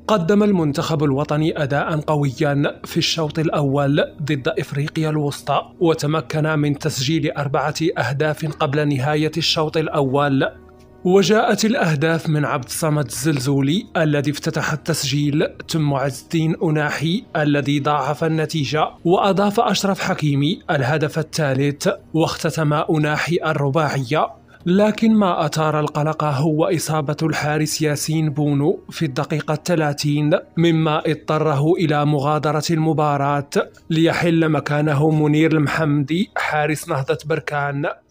قدم المنتخب الوطني أداء قويا في الشوط الأول ضد إفريقيا الوسطى، وتمكن من تسجيل 4 أهداف قبل نهاية الشوط الأول. وجاءت الأهداف من عبد الصمد الزلزولي الذي افتتح التسجيل، ثم عز الدين أناحي الذي ضاعف النتيجة، وأضاف أشرف حكيمي الهدف الثالث، واختتم أناحي الرباعية. لكن ما أثار القلق هو إصابة الحارس ياسين بونو في الدقيقة 30، مما اضطره إلى مغادرة المباراة ليحل مكانه منير المحمدي حارس نهضة بركان.